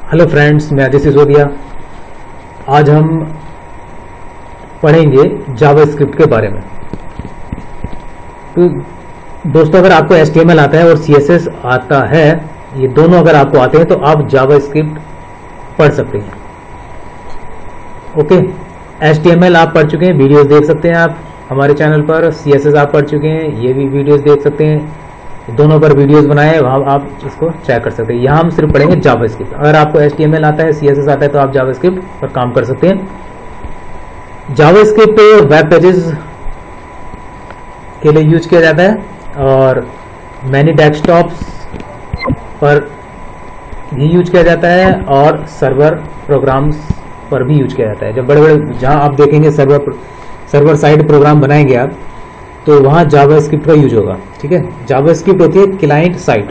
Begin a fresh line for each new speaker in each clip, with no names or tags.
Hello friends, मैं अजय सिसोदिया। आज हम पढ़ेंगे जावास्क्रिप्ट के बारे में। तो दोस्तों, अगर आपको HTML आता है और CSS आता है, ये दोनों अगर आपको आते हैं तो आप जावास्क्रिप्ट पढ़ सकते हैं। ओके, HTML आप पढ़ चुके हैं, वीडियोस देख सकते हैं आप हमारे चैनल पर। CSS आप पढ़ चुके हैं, ये भी वीडियोस देख सकते हैं। दोनों पर वीडियोस बनाए हैं, वहाँ आप इसको चेक कर सकते हैं। यहाँ हम सिर्फ पढ़ेंगे जावास्क्रिप्ट। अगर आपको HTML आता है, CSS आता है, तो आप जावास्क्रिप्ट पर काम कर सकते हैं। जावास्क्रिप्ट वेब पेजेस के लिए यूज किया जाता है और मैनी डेस्कटॉप्स पर भी यूज किया जाता है और सर्वर प्रोग्राम्स पर भी यूज किया जाता है। जब बड़े बड़े जहाँ आप देखेंगे सर्वर साइड प्रोग्राम बनाएंगे आप, तो वहाँ जावास्क्रिप्ट का यूज होगा। ठीक है, जावास्क्रिप्ट होती है क्लाइंट साइड।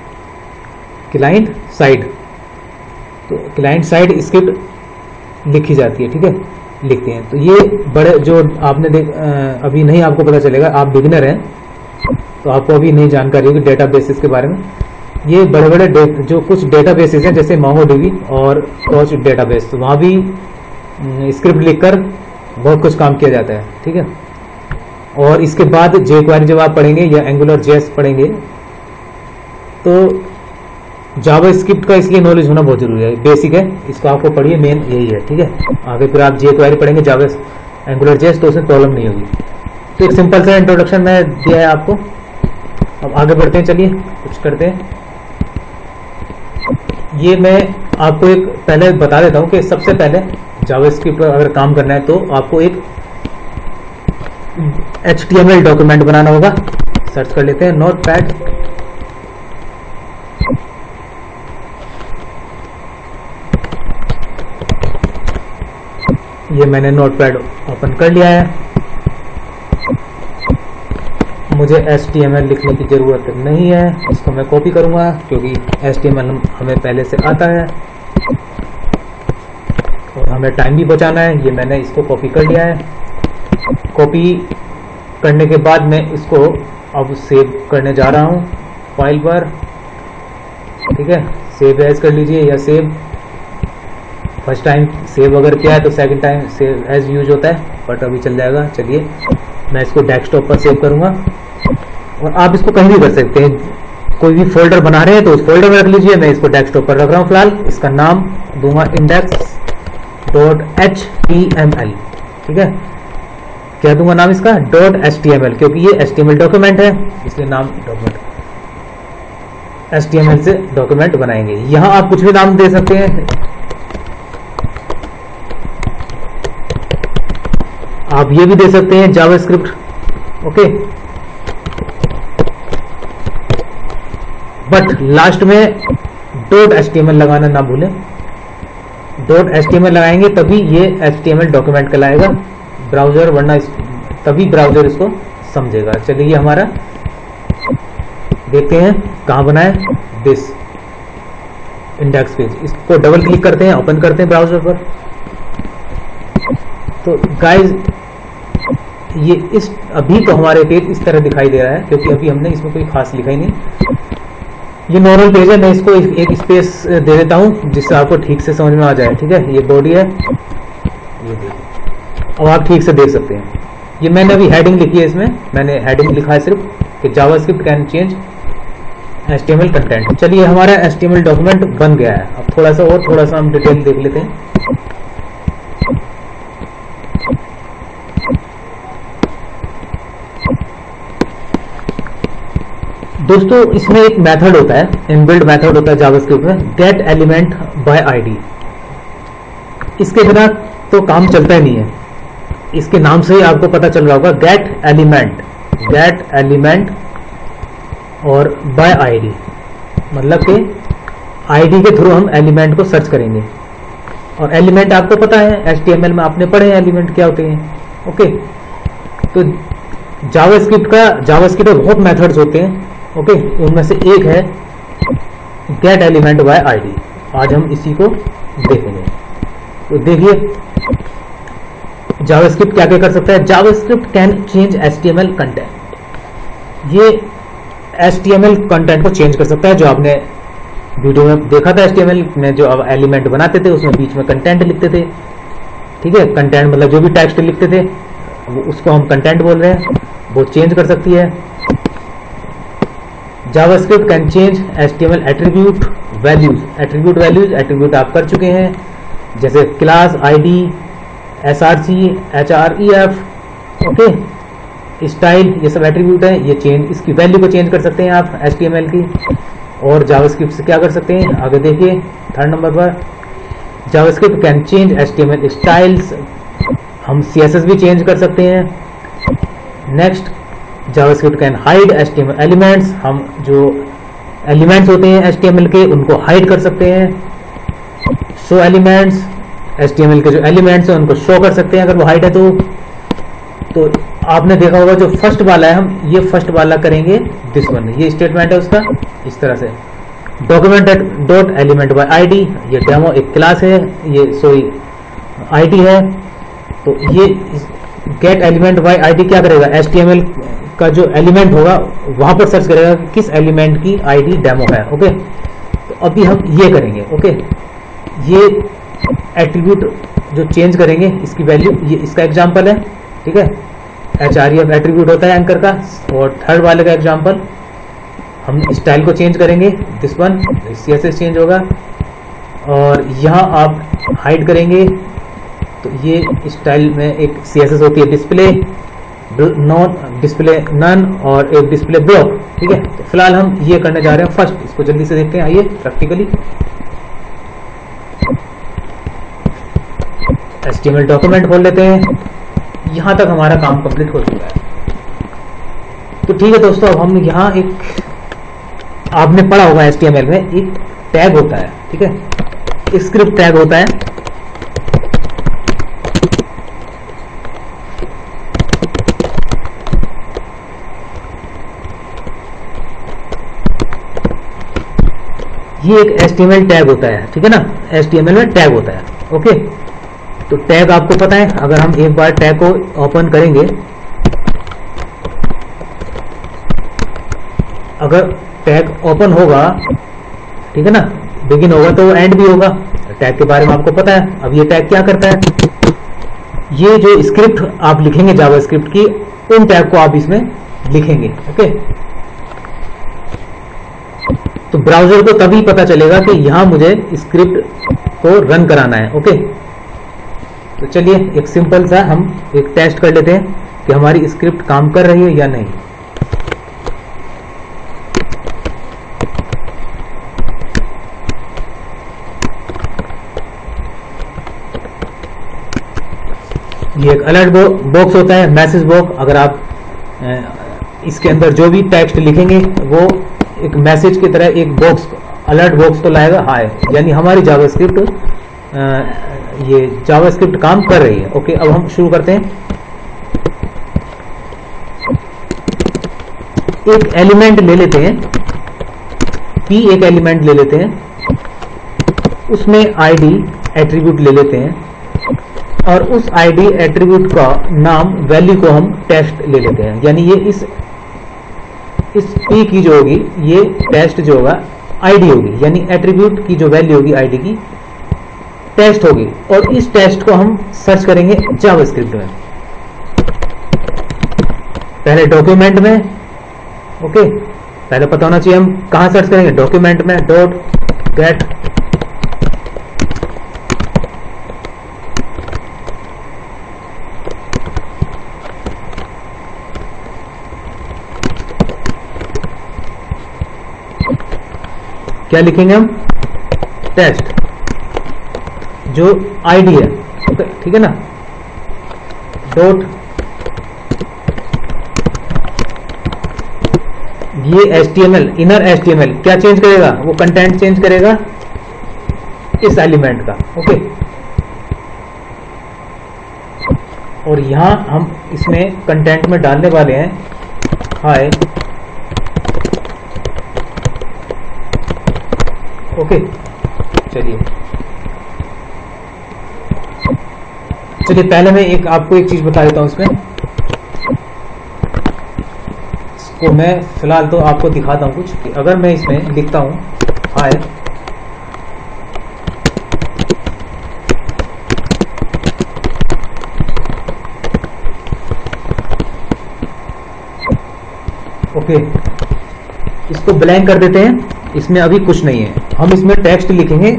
तो क्लाइंट साइड स्क्रिप्ट लिखी जाती है। ठीक है, लिखते हैं। तो ये बड़े जो आपने अभी नहीं आपको पता चलेगा, आप बिगिनर हैं तो आपको अभी नहीं जानकारी होगी डेटाबेसेस के बारे में। ये बड़े बड़े जो कुछ डेटाबेसेस हैं, जैसे MongoDB और क्रॉस डेटाबेस, वहाँ भी स्क्रिप्ट लिखकर बहुत कुछ काम किया जाता है। ठीक है, और इसके बाद jQuery जब आप पढ़ेंगे या AngularJS पढ़ेंगे, तो जावास्क्रिप्ट का इसलिए नॉलेज होना बहुत जरूरी है, बेसिक है, इसको आपको पढ़िए, मेन यही है। ठीक है, आगे फिर आप jQuery पढ़ेंगे, AngularJS, तो उसमें प्रॉब्लम नहीं होगी। तो एक सिंपल सा इंट्रोडक्शन मैं दिया है आपको। अब आगे बढ़ते हैं, चलिए कुछ करते हैं। ये मैं आपको एक पहले बता देता हूँ कि सबसे पहले जावास्क्रिप्ट पर अगर काम करना है तो आपको एक HTML डॉक्यूमेंट बनाना होगा। सर्च कर लेते हैं नोटपैड। ये मैंने नोटपैड ओपन कर लिया है। मुझे HTML लिखने की जरूरत नहीं है, इसको मैं कॉपी करूंगा क्योंकि HTML हमें पहले से आता है और हमें टाइम भी बचाना है। ये मैंने इसको कॉपी कर लिया है। कॉपी करने के बाद मैं इसको अब सेव करने जा रहा हूँ फाइल पर। ठीक है, सेव एज कर लीजिए या सेव। फर्स्ट टाइम सेव अगर किया है तो second time save as use होता है, बट अभी चल जाएगा। चलिए, मैं इसको डेस्कटॉप पर सेव करूँगा और आप इसको कहीं भी कर सकते हैं। कोई भी फोल्डर बना रहे हैं तो उस फोल्डर में रख लीजिए। मैं इसको डेस्कटॉप पर रख रहा हूँ फिलहाल। इसका नाम दूंगा index.html। ठीक है, क्या दूंगा नाम इसका? .html, क्योंकि ये HTML डॉक्यूमेंट है, इसलिए नाम डॉक्यूमेंट HTML से डॉक्यूमेंट बनाएंगे। यहां आप कुछ भी नाम दे सकते हैं। आप ये भी दे सकते हैं जावास्क्रिप्ट। ओके, बट लास्ट में .html लगाना ना भूलें। .html लगाएंगे तभी ये HTML डॉक्यूमेंट कहलाएगा ब्राउजर, वरना तभी ब्राउजर इसको समझेगा। चलिए, ये हमारा देखते हैं कहाँ बना है। दिस इंडेक्स पेज, इसको डबल क्लिक करते हैं, ओपन करते हैं ब्राउजर पर। तो गाइज, ये इस अभी तो हमारे पेज इस तरह दिखाई दे रहा है क्योंकि अभी हमने इसमें कोई खास लिखा ही नहीं। ये नॉर्मल पेज है। मैं इसको एक स्पेस दे देता हूँ जिससे आपको ठीक से समझ में आ जाए। ठीक है, ये बॉडी है, ये देखिए, अब आप ठीक से देख सकते हैं। ये मैंने अभी हेडिंग लिखी है, इसमें मैंने हेडिंग लिखा है सिर्फ कि JavaScript can change HTML content. चलिए, हमारा HTML डॉक्यूमेंट बन गया है। अब थोड़ा सा हम डिटेल देख लेते हैं। दोस्तों, इसमें एक मेथड होता है, इनबिल्ट मेथड होता है जावास्क्रिप्ट में, गेट एलिमेंट बाय ID। इसके बिना तो काम चलता ही नहीं है। इसके नाम से ही आपको पता चल रहा होगा, गेट एलिमेंट और बाय ID, मतलब कि ID के थ्रू हम एलिमेंट को सर्च करेंगे। और एलिमेंट आपको पता है, HTML में आपने पढ़े हैं एलिमेंट क्या होते हैं। ओके, तो जावास्क्रिप्ट में बहुत मेथड्स होते हैं। ओके, उनमें से एक है गेट एलिमेंट बाय ID। आज हम इसी को देखेंगे। तो देखिए, जावास्क्रिप्ट क्या क्या कर सकता है। JavaScript can change HTML content. ये HTML कंटेंट को चेंज कर सकता है जो आपने वीडियो में देखा था HTML में जो अब एलिमेंट बनाते थे उसमें बीच में कंटेंट लिखते थे, ठीक है। कंटेंट मतलब जो भी टेक्स्ट लिखते थे वो उसको हम कंटेंट बोल रहे हैं, वो चेंज कर सकती है। JavaScript can change HTML attribute values. Attribute आप कर चुके हैं, जैसे class ID, SRC, href, okay, style, ये सब एट्रीब्यूट है। ये चेंज, इसकी वैल्यू को चेंज कर सकते हैं आप HTML की। और जावास्क्रिप्ट से क्या कर सकते हैं, आगे देखिए 3rd नंबर पर, JavaScript can change HTML styles. हम CSS भी चेंज कर सकते हैं। Next, JavaScript can hide HTML elements. हम जो एलिमेंट्स होते हैं HTML के उनको हाइड कर सकते हैं। शो एलिमेंट्स, HTML के जो एलिमेंट्स हैं उनको शो कर सकते हैं अगर वो हाइड है तो आपने देखा होगा जो फर्स्ट वाला है, हम ये फर्स्ट वाला करेंगे दिस वन, ये स्टेटमेंट है उसका इस तरह से। Document dot element by ID, ये डेमो एक क्लास है, ये सॉरी ID है। तो ये गेट एलिमेंट बाय ID क्या करेगा, HTML का जो एलिमेंट होगा वहां पर सर्च करेगा कि किस एलिमेंट की ID डेमो है, ओके। तो अभी हम ये करेंगे, ओके। ये एट्रीब्यूट जो चेंज करेंगे इसकी वैल्यू, ये इसका एग्जांपल है, ठीक है। href एट्रीब्यूट होता है एंकर का। और 3rd वाले का एग्जांपल, हम स्टाइल को चेंज करेंगे दिस वन, CSS चेंज होगा। और यहाँ आप हाइड करेंगे तो ये स्टाइल में एक CSS होती है डिस्प्ले नॉन, डिस्प्ले नन और एक डिस्प्ले ब्लॉक, ठीक है। तो फिलहाल हम ये करने जा रहे हैं फर्स्ट, इसको जल्दी से देखते हैं, आइए प्रैक्टिकली। HTML डॉक्यूमेंट खोल लेते हैं। यहां तक हमारा काम कंप्लीट हो चुका है। तो ठीक है दोस्तों, अब हम यहाँ एक, आपने पढ़ा होगा HTML में एक टैग होता है, ठीक है, स्क्रिप्ट टैग होता है। ये एक HTML टैग होता है, ठीक है ना, HTML में टैग होता है, ओके। तो टैग आपको पता है, अगर हम एक बार टैग को ओपन करेंगे, अगर टैग ओपन होगा, ठीक है ना, बिगिन होगा तो एंड भी होगा। टैग के बारे में आपको पता है। अब ये टैग क्या करता है, ये जो स्क्रिप्ट आप लिखेंगे जावास्क्रिप्ट की, उन टैग को आप इसमें लिखेंगे, ओके। तो ब्राउजर को तभी पता चलेगा कि यहां मुझे स्क्रिप्ट को रन कराना है, ओके। तो चलिए एक सिंपल सा हम एक टेस्ट कर लेते हैं कि हमारी स्क्रिप्ट काम कर रही है या नहीं। ये एक अलर्ट बॉक्स होता है, मैसेज बॉक्स। अगर आप इसके अंदर जो भी टेक्स्ट लिखेंगे वो एक मैसेज की तरह एक बॉक्स, अलर्ट बॉक्स तो लाएगा, हाय, यानी हमारी जावास्क्रिप्ट ये जावास्क्रिप्ट काम कर रही है, ओके। अब हम शुरू करते हैं। एक एलिमेंट ले लेते हैं, P एक एलिमेंट ले लेते हैं, उसमें ID एट्रीब्यूट ले लेते हैं और उस ID एट्रीब्यूट का नाम, वैल्यू को हम टेस्ट ले लेते हैं। यानी ये इस P की जो होगी, ये टेस्ट जो होगा ID होगी, यानी एट्रीब्यूट की जो वैल्यू होगी ID की टेस्ट होगी। और इस टेस्ट को हम सर्च करेंगे जावास्क्रिप्ट में, पहले डॉक्यूमेंट में, ओके। पहले पता होना चाहिए हम कहां सर्च करेंगे, डॉक्यूमेंट में डॉट गेट क्या लिखेंगे हम, टेस्ट, जो ID है, ओके, ठीक है ना, डॉट, ये HTML, इनर HTML क्या चेंज करेगा, वो कंटेंट चेंज करेगा इस एलिमेंट का, ओके। और यहां हम इसमें कंटेंट में डालने वाले हैं हाय, ओके। चलिए पहले मैं आपको एक चीज बता देता हूं इसमें, इसको मैं फिलहाल तो आपको दिखाता हूं कुछ कि अगर मैं इसमें लिखता हूं हाय ओके, इसको ब्लैंक कर देते हैं, इसमें अभी कुछ नहीं है। हम इसमें टेक्स्ट लिखेंगे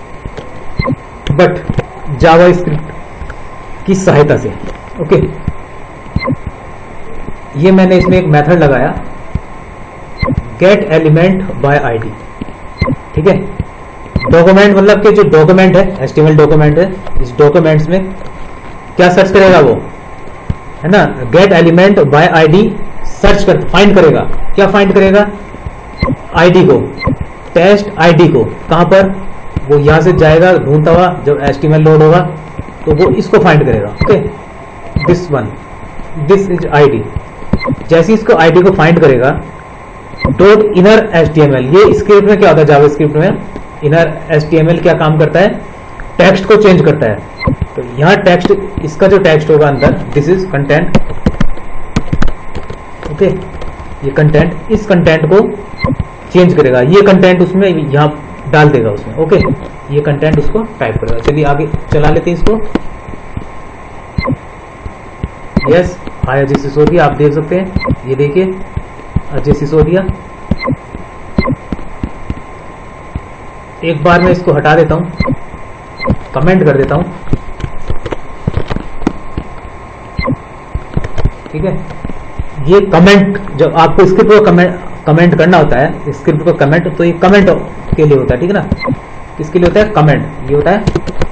बट जावास्क्रिप्ट की सहायता से। ओके, ये मैंने इसमें एक मेथड लगाया, गेट एलिमेंट बाय आईडी। ठीक है, डॉक्यूमेंट मतलब कि जो डॉक्यूमेंट है, एचटीएमएल डॉक्यूमेंट है, इस डॉक्यूमेंट्स में क्या सर्च करेगा वो, है ना, get element by ID search कर फाइंड करेगा। क्या फाइंड करेगा? आईडी को, टेस्ट आईडी को। कहां पर? वो यहां से जाएगा ढूंढता हुआ, जब एचटीएमएल लोड होगा तो वो इसको फाइंड करेगा। Okay, this one, this is ID. जैसे इसको आईडी को फाइंड करेगा, डॉट इनर एचटीएमएल, ये स्क्रिप्ट में क्या होता है, जावास्क्रिप्ट में इनर एचटीएमएल क्या काम करता है, टेक्स्ट को चेंज करता है। तो यहां टेक्स्ट, इसका जो टेक्स्ट होगा अंदर, दिस इज कंटेंट। ओके, ये कंटेंट, इस कंटेंट को चेंज करेगा, ये कंटेंट उसमें यहां डाल देगा उसमें। ओके, ये कंटेंट उसको टाइप करेगा। चलिए आगे चला लेते हैं इसको। यस, हाय अजय सिसोदिया, आप देख सकते हैं, ये देखिए अजय सिसोदिया। एक बार मैं इसको हटा देता हूं, कमेंट कर देता हूं। ठीक है, ये कमेंट, जब आपको स्क्रिप्ट को कमेंट करना होता है, स्क्रिप्ट को कमेंट, तो ये कमेंट के लिए होता है। ठीक है ना, किसके लिए होता है? कमेंट, ये होता है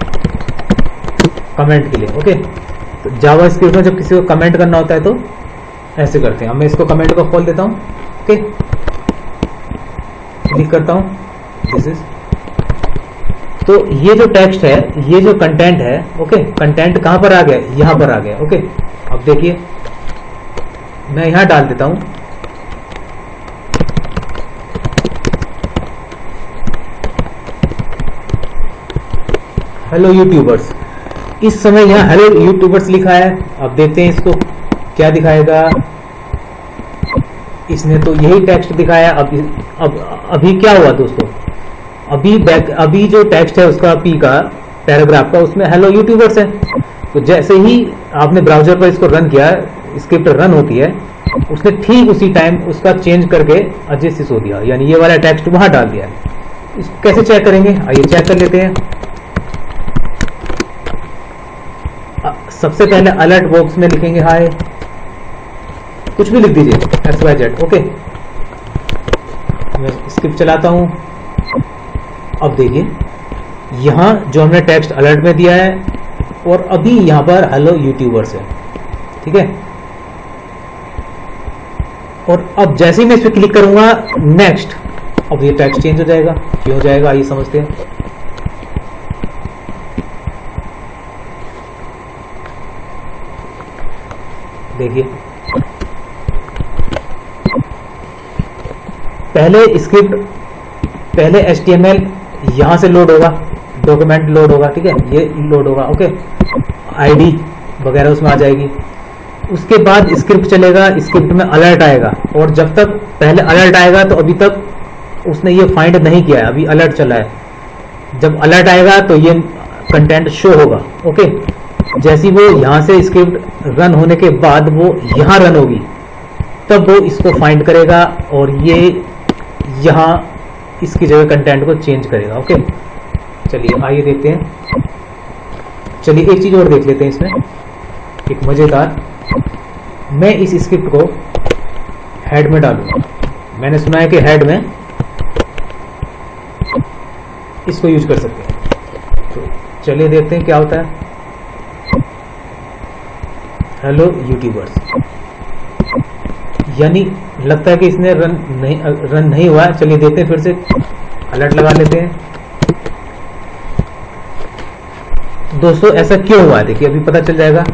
कमेंट के लिए। ओके, तो जावा स्क्रिप्ट में जब किसी को कमेंट करना होता है तो ऐसे करते हैं। अब मैं इसको कमेंट को खोल देता हूं। ओके, क्लिक करता हूं, दिस इज। तो ये जो टेक्स्ट है, ये जो कंटेंट है, ओके, कंटेंट कहां पर आ गया? यहां पर आ गया। ओके, अब देखिए मैं यहां डाल देता हूं, हेलो यूट्यूबर्स। इस समय यहां हेलो यूट्यूबर्स लिखा है। अब देखते हैं इसको क्या दिखाएगा। इसने तो यही टेक्स्ट दिखाया। अब अभी क्या हुआ दोस्तों, अभी जो टेक्स्ट है उसका, पी का पैराग्राफ का, उसमें हेलो यूट्यूबर्स है। तो जैसे ही आपने ब्राउजर पर इसको रन किया, स्क्रिप्ट रन होती है, उसने ठीक उसी टाइम उसका चेंज करके अजय सिसोदिया, यानी ये वाला टेक्स्ट वहां डाल दिया है। इसको कैसे चेक करेंगे, आइए चेक कर लेते हैं। सबसे पहले अलर्ट बॉक्स में लिखेंगे हाय, कुछ भी लिख दीजिए, XYZ। ओके, मैं स्क्रिप्ट चलाता हूं। अब देखिए यहां जो हमने टेक्स्ट अलर्ट में दिया है, और अभी यहां पर हेलो यूट्यूबर्स है। ठीक है, और अब जैसे ही मैं इस पर क्लिक करूंगा नेक्स्ट, अब ये टेक्स्ट चेंज हो जाएगा। क्यों हो जाएगा आइए समझते हैं। देखिए पहले स्क्रिप्ट, पहले HTML यहां से लोड होगा, डॉक्यूमेंट लोड होगा। ठीक है, ये लोड होगा। ओके, आईडी वगैरह उसमें आ जाएगी। उसके बाद स्क्रिप्ट चलेगा, स्क्रिप्ट में अलर्ट आएगा, और जब तक पहले अलर्ट आएगा तो अभी तक उसने ये फाइंड नहीं किया है, अभी अलर्ट चला है। जब अलर्ट आएगा तो ये कंटेंट शो होगा। ओके, जैसी वो यहां से स्क्रिप्ट रन होने के बाद वो यहां रन होगी, तब वो इसको फाइंड करेगा और ये यहां इसकी जगह कंटेंट को चेंज करेगा। ओके, चलिए आइए देखते हैं। चलिए एक चीज और देख लेते हैं इसमें, एक मजेदार। मैं इस स्क्रिप्ट को हेड में डालूंगा। मैंने सुना है कि हेड में इसको यूज कर सकते हैं। तो चलिए देखते हैं क्या होता है। हेलो यूट्यूबर्स, यानी लगता है कि इसने रन नहीं हुआ है। चलिए देखते हैं, फिर से अलर्ट लगा लेते हैं। दोस्तों ऐसा क्यों हुआ है देखिए, अभी पता चल जाएगा।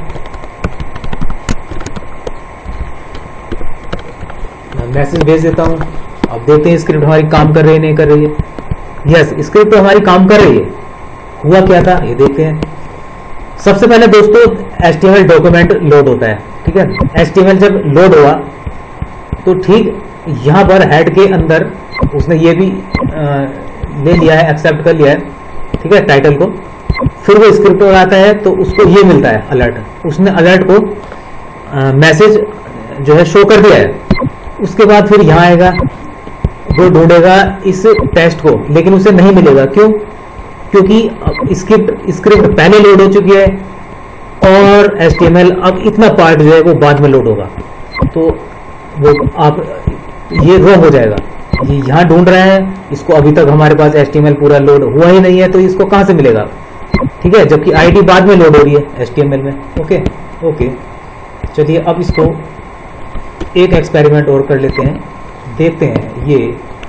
मैं मैसेज भेज देता हूं। अब देखते हैं स्क्रिप्ट हमारी काम कर रही है नहीं कर रही है। यस, स्क्रिप्ट तो हमारी काम कर रही है। हुआ क्या था ये देखते हैं। सबसे पहले दोस्तों HTML डॉक्यूमेंट लोड होता है। ठीक है, HTML जब लोड हुआ तो ठीक यहां पर हेड के अंदर उसने ये भी ले लिया है, एक्सेप्ट कर लिया है। ठीक है, टाइटल को। फिर वो स्क्रिप्ट पर आता है तो उसको ये मिलता है अलर्ट। उसने अलर्ट को मैसेज जो है शो कर दिया है। उसके बाद फिर यहाँ आएगा, वो ढूंढेगा इस टेस्ट को, लेकिन उसे नहीं मिलेगा। क्यों? क्योंकि स्क्रिप्ट पहले लोड हो चुकी है और HTML अब इतना पार्ट जो है वो बाद में लोड होगा, तो वो आप ये रॉन्ग हो जाएगा। ये यहाँ ढूंढ रहे हैं, इसको अभी तक हमारे पास HTML पूरा लोड हुआ ही नहीं है, तो इसको कहाँ से मिलेगा? ठीक है, जबकि ID बाद में लोड हो रही है HTML में। ओके, चलिए अब इसको एक एक्सपेरिमेंट और कर लेते हैं, देखते हैं ये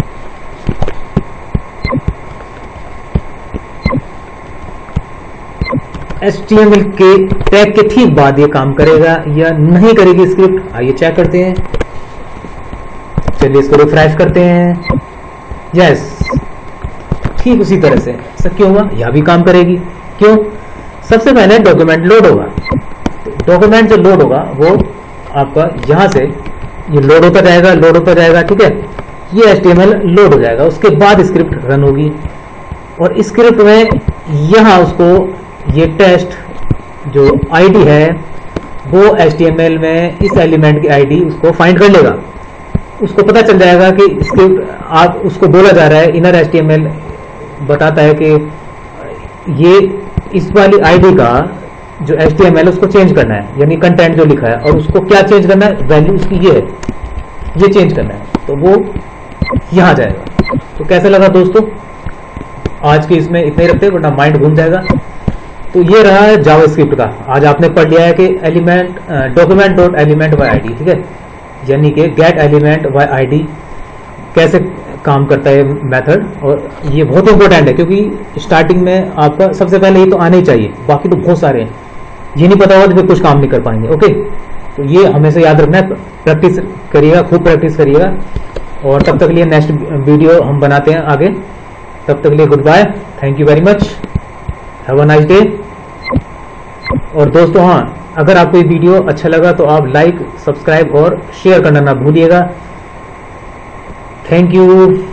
HTML के टैग के ठीक बाद ये काम करेगा या नहीं करेगी स्क्रिप्ट। आइए चेक करते हैं। चलिए इसको रिफ्रेश करते हैं। यस, ठीक उसी तरह से सब क्यों हुआ, यह भी काम करेगी। क्यों? सबसे पहले डॉक्यूमेंट लोड होगा। डॉक्यूमेंट जो लोड होगा वो आपका यहां से ये लोड होता जाएगा, ठीक है। ये HTML लोड हो जाएगा, उसके बाद स्क्रिप्ट रन होगी और स्क्रिप्ट में यहां उसको ये टेस्ट जो ID है वो HTML में इस एलिमेंट की ID उसको फाइंड कर लेगा। उसको पता चल जाएगा कि स्क्रिप्ट आप उसको बोला जा रहा है, इनर HTML बताता है कि ये इस वाली ID का जो HTML उसको चेंज करना है, यानी कंटेंट जो लिखा है, और उसको क्या चेंज करना है, वैल्यू उसकी ये है, ये चेंज करना है, तो वो यहां जाएगा। तो कैसा लगा दोस्तों? आज के इसमें इतना ही रखते हैं वरना माइंड घूम जाएगा। तो ये रहा है जावास्क्रिप्ट का। आज आपने पढ़ लिया है कि element document dot element by ID, ठीक है, यानी कि गेट एलिमेंट बाय ID कैसे काम करता है मेथड। और ये बहुत इंपॉर्टेंट है क्योंकि स्टार्टिंग में आपका सबसे पहले ये तो आने ही चाहिए, बाकी तो बहुत सारे हैं, ये नहीं पता होगा तो फिर कुछ काम नहीं कर पाएंगे। ओके, तो ये हमेशा याद रखना है, प्रैक्टिस करिएगा, खूब प्रैक्टिस करिएगा। और तब तक के लिए नेक्स्ट वीडियो हम बनाते हैं आगे। तब तक के लिए good bye, thank you very much, have a nice day. और दोस्तों हाँ, अगर आपको ये वीडियो अच्छा लगा तो आप लाइक, सब्सक्राइब और शेयर करना ना भूलिएगा। Thank you.